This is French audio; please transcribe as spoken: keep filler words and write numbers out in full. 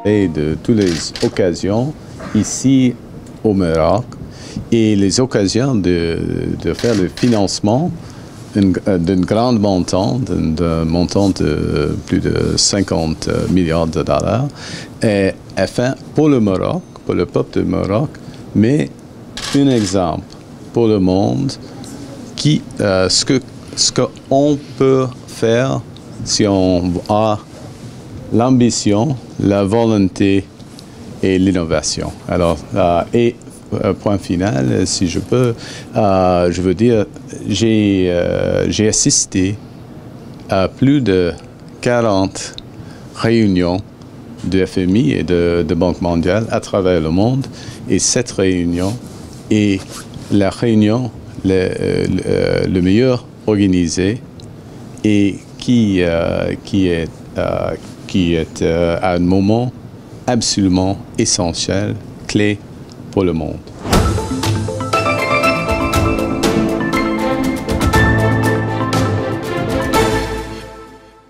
et de toutes les occasions ici au Maroc et les occasions de, de faire le financement d'une grande montant, d'un montant de plus de cinquante milliards de dollars, et enfin pour le Maroc, pour le peuple du Maroc, mais un exemple pour le monde qui euh, ce que ce qu'on peut faire si on a l'ambition, la volonté et l'innovation. Alors, euh, et euh, point final, si je peux, euh, je veux dire, j'ai euh, j'ai assisté à plus de quarante réunions de F M I et de, de Banque mondiale à travers le monde, et cette réunion est la réunion le, le, le meilleur organisée et qui, euh, qui est, euh, qui est euh, à un moment absolument essentiel, clé pour le monde.